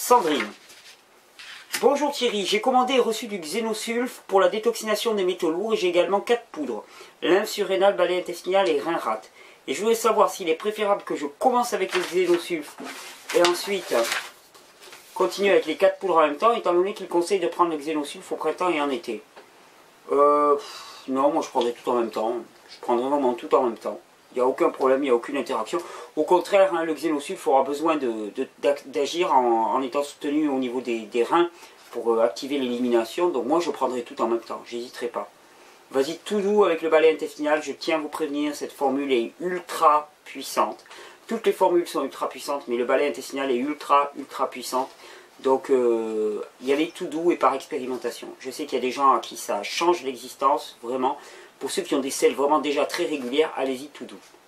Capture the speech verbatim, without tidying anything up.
Sandrine. Bonjour Thierry, j'ai commandé et reçu du Xénosulf pour la détoxination des métaux lourds et j'ai également quatre poudres. Lymphe surrénale, balai intestinal et rein rate. Et je voulais savoir s'il est préférable que je commence avec le Xénosulf et ensuite continue avec les quatre poudres en même temps, étant donné qu'il conseille de prendre le Xénosulf au printemps et en été. Euh, non, moi je prendrai tout en même temps. Je prendrai vraiment tout en même temps. Il n'y a aucun problème, il n'y a aucune interaction. Au contraire, hein, le Xénosulf aura besoin d'agir en, en étant soutenu au niveau des, des reins pour euh, activer l'élimination. Donc moi je prendrai tout en même temps, j'hésiterai pas. Vas-y tout doux avec le balai intestinal, je tiens à vous prévenir, cette formule est ultra puissante. Toutes les formules sont ultra puissantes, mais le balai intestinal est ultra, ultra puissante. Donc euh, y aller tout doux et par expérimentation. Je sais qu'il y a des gens à qui ça change l'existence, vraiment. Pour ceux qui ont des selles vraiment déjà très régulières, allez-y tout doux.